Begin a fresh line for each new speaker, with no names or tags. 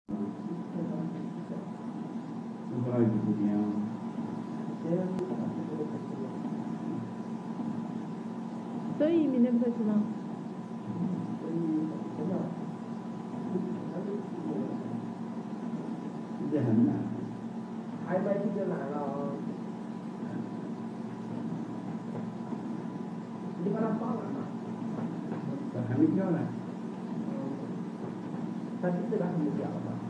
不好意思，不一样。
所以你那不知道？
这很难。
还没听就难了啊！你把它放完嘛？
还没掉呢。
它这个还没掉吧？